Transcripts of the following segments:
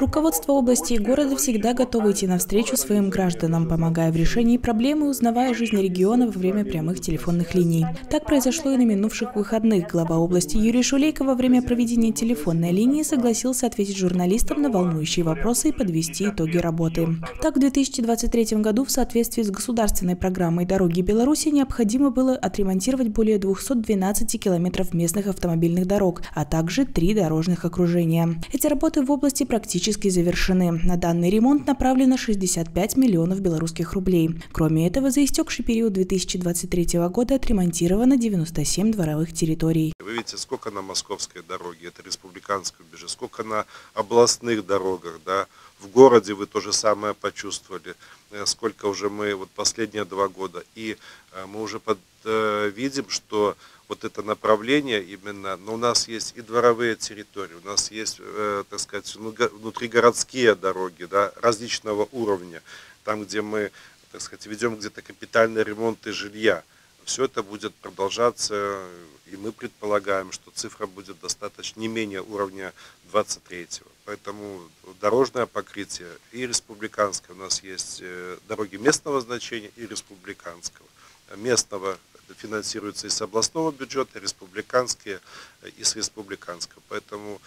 Руководство области и города всегда готовы идти навстречу своим гражданам, помогая в решении проблем и узнавая жизнь региона во время прямых телефонных линий. Так произошло и на минувших выходных. Глава области Юрий Шулейко во время проведения телефонной линии согласился ответить журналистам на волнующие вопросы и подвести итоги работы. Так, в 2023 году в соответствии с государственной программой «Дороги Беларуси» необходимо было отремонтировать более 212 километров местных автомобильных дорог, а также 3 дорожных окружения. Эти работы в области практически завершены. На данный ремонт направлено 65 миллионов белорусских рублей. Кроме этого, за истекший период 2023 года отремонтировано 97 дворовых территорий. Вы видите, сколько на московской дороге, это республиканское бюджет, сколько на областных дорогах, да, в городе вы то же самое почувствовали, сколько уже мы вот последние 2 года, и мы уже видим, что вот это направление именно, но у нас есть и дворовые территории, у нас есть, так сказать, внутригородские дороги, да, различного уровня, там, где мы, так сказать, ведем где-то капитальный ремонт и жилья. Все это будет продолжаться, и мы предполагаем, что цифра будет достаточно не менее уровня 23-го. Поэтому дорожное покрытие и республиканское, у нас есть дороги местного значения и республиканского. Местного финансируется из областного бюджета, республиканские из республиканского. Поэтому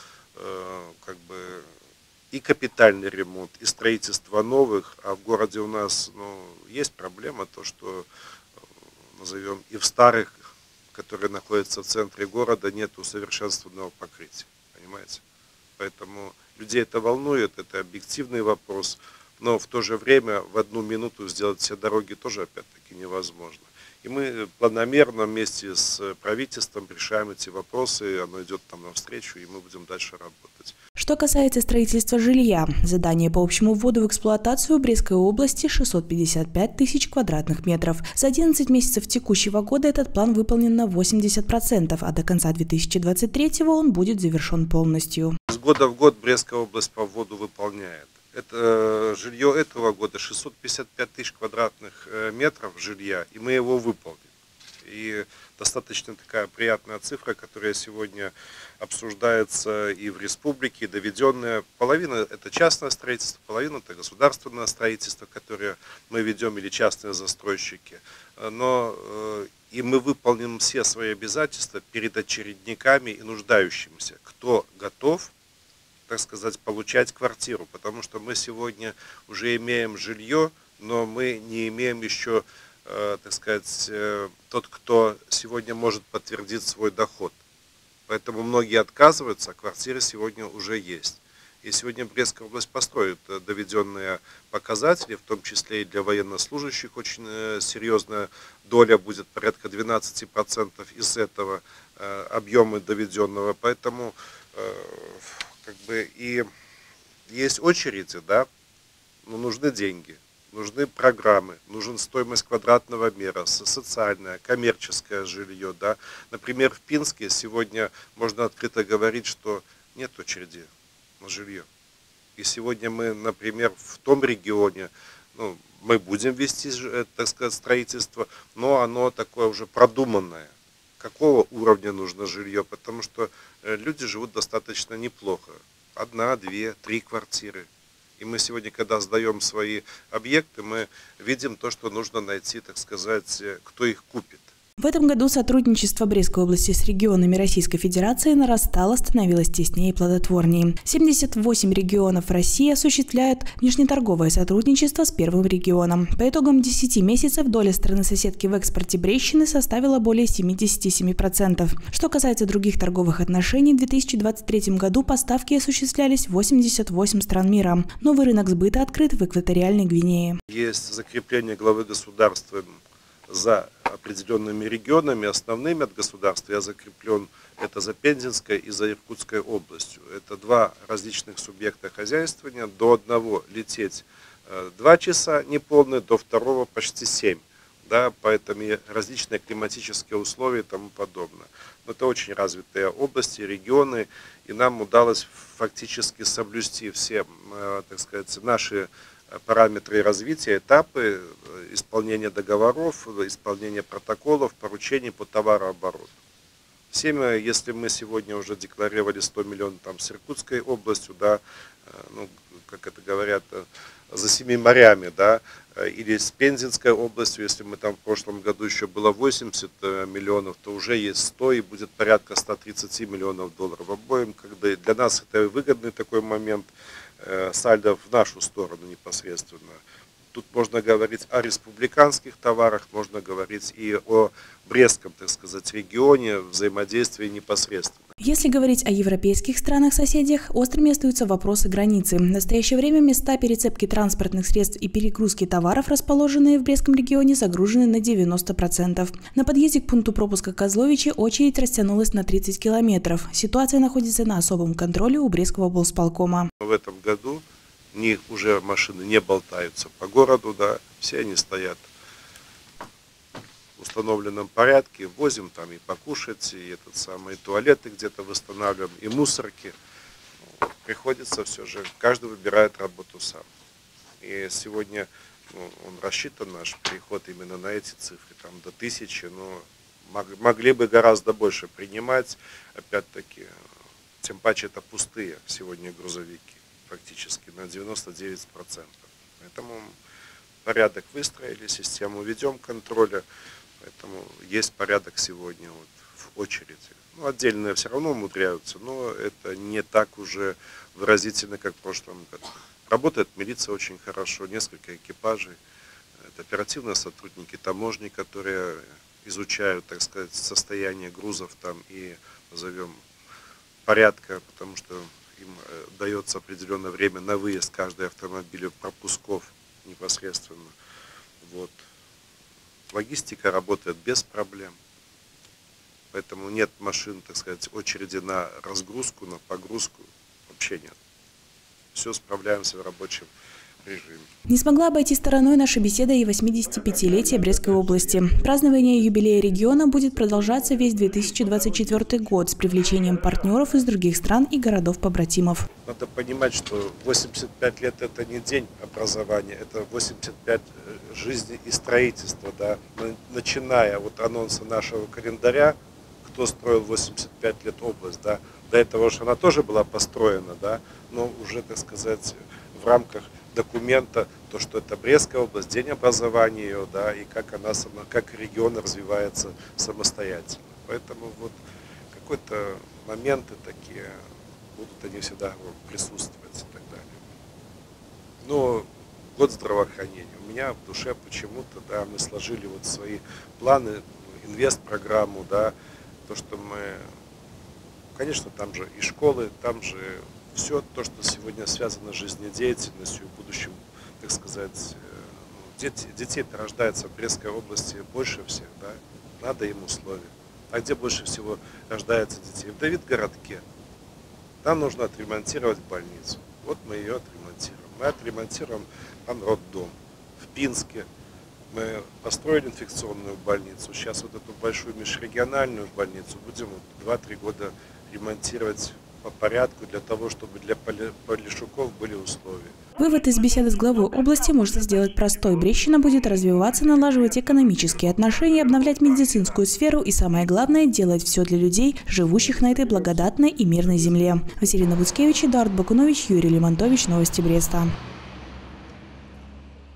как бы и капитальный ремонт, и строительство новых, а в городе у нас есть проблема, то что назовем и в старых, которые находятся в центре города, нет усовершенствованного покрытия, понимаете? Поэтому людей это волнует, это объективный вопрос, но в то же время в 1 минуту сделать все дороги тоже опять-таки невозможно. И мы планомерно вместе с правительством решаем эти вопросы, оно идет нам навстречу, и мы будем дальше работать. Что касается строительства жилья, задание по общему вводу в эксплуатацию в Брестской области 655 тысяч квадратных метров. За 11 месяцев текущего года этот план выполнен на 80%, а до конца 2023 он будет завершен полностью. С года в год Брестская область по вводу выполняет. Это жилье этого года 655 тысяч квадратных метров жилья, и мы его выполним. И достаточно такая приятная цифра, которая сегодня обсуждается и в республике, доведенная. Половина это частное строительство, половина это государственное строительство, которое мы ведем, или частные застройщики. Но и мы выполним все свои обязательства перед очередниками и нуждающимися, кто готов, так сказать, получать квартиру, потому что мы сегодня уже имеем жилье, но мы не имеем еще, так сказать, тот, кто сегодня может подтвердить свой доход. Поэтому многие отказываются, а квартиры сегодня уже есть. И сегодня Брестская область построит доведенные показатели, в том числе и для военнослужащих очень серьезная доля будет, порядка 12% из этого объема доведенного. Поэтому как бы и есть очереди, да, но нужны деньги, нужны программы, нужна стоимость квадратного метра, социальное, коммерческое жилье, да. Например, в Пинске сегодня можно открыто говорить, что нет очереди на жилье. И сегодня мы, например, в том регионе, мы будем вести, так сказать, строительство, но оно такое уже продуманное. Какого уровня нужно жилье, потому что люди живут достаточно неплохо. 1, 2, 3 квартиры. И мы сегодня, когда сдаем свои объекты, мы видим то, что нужно найти, так сказать, кто их купит. В этом году сотрудничество Брестской области с регионами Российской Федерации нарастало, становилось теснее и плодотворнее. 78 регионов России осуществляют внешнеторговое сотрудничество с первым регионом. По итогам 10 месяцев доля страны-соседки в экспорте Брестщины составила более 77%. Что касается других торговых отношений, в 2023 году поставки осуществлялись в 88 стран мира. Новый рынок сбыта открыт в экваториальной Гвинее. Есть закрепление главы государства за определенными регионами, основными от государства. Я закреплен это за Пензенской и за Иркутской областью. Это 2 различных субъекта хозяйствования. До одного лететь 2 часа неполные, до второго почти 7. Да, поэтому различные климатические условия и тому подобное. Но это очень развитые области, регионы, и нам удалось фактически соблюсти все, так сказать, наши параметры развития, этапы исполнения договоров, исполнения протоколов, поручений по товарообороту. Если мы сегодня уже декларировали 100 миллионов там, с Иркутской областью, да, как говорят, за 7 морями, да, или с Пензенской областью, если мы там в прошлом году еще было 80 миллионов, то уже есть 100 и будет порядка 130 миллионов долларов. Обоим, когда для нас это выгодный такой момент, сальдо в нашу сторону непосредственно. Тут можно говорить о республиканских товарах, можно говорить и о Брестском, так сказать, регионе, взаимодействии непосредственно. Если говорить о европейских странах-соседях, острыми остаются вопросы границы. В настоящее время места перецепки транспортных средств и перегрузки товаров, расположенные в Брестском регионе, загружены на 90%. На подъезде к пункту пропуска Козловичи очередь растянулась на 30 километров. Ситуация находится на особом контроле у Брестского облсполкома. В этом году уже машины не болтаются по городу, да, все они стоят в установленном порядке, возим там и покушать, и туалеты где-то восстанавливаем, и мусорки. Приходится все же, каждый выбирает работу сам. И сегодня он рассчитан, наш переход именно на эти цифры, там до 1000, но могли бы гораздо больше принимать, опять-таки, тем паче это пустые сегодня грузовики, фактически на 99%. Поэтому порядок выстроили, систему ведем контроля. Поэтому есть порядок сегодня в очереди. Отдельные все равно умудряются, но это не так уже выразительно, как в прошлом году. Работает милиция очень хорошо, несколько экипажей. Это оперативные сотрудники таможни, которые изучают, так сказать, состояние грузов там и, назовем, порядка, потому что им дается определенное время на выезд каждой автомобиля, пропусков непосредственно. Логистика работает без проблем, поэтому нет машин, так сказать, очереди на разгрузку, на погрузку, вообще нет. Все справляемся в рабочем режиме. Не смогла обойти стороной наша беседа и 85-летие Брестской области. Празднование юбилея региона будет продолжаться весь 2024 год с привлечением партнеров из других стран и городов-побратимов. Надо понимать, что 85 лет – это не день образования, это 85 жизни и строительства. Да? Начиная от анонса нашего календаря, кто строил 85 лет область, да? До этого же она тоже была построена, да? Но уже, так сказать, в рамках документа, то, что это Брестская область, день образования ее, да, и как она как регион развивается самостоятельно. Поэтому какой-то моменты такие, будут они всегда присутствовать и так далее. Но год здравоохранения. У меня в душе почему-то, да, мы сложили свои планы, инвест-программу, да, то, что мы, конечно, там же и школы, там же все то, что сегодня связано с жизнедеятельностью, в будущем, так сказать, детей-то рождается в Брестской области больше всех, да, надо им условия. А где больше всего рождается детей? В Давидгородке. Там нужно отремонтировать больницу. Вот мы ее отремонтируем. Мы отремонтируем там роддом. В Пинске мы построили инфекционную больницу. Сейчас эту большую межрегиональную больницу будем 2-3 года ремонтировать по порядку, для того, чтобы для полишуков были условия. Вывод из беседы с главой области можно сделать простой. Брестщина будет развиваться, налаживать экономические отношения, обновлять медицинскую сферу и, самое главное, делать все для людей, живущих на этой благодатной и мирной земле. Василина Буцкевич, Эдуард Бакунович, Юрий Лимонтович. Новости Бреста.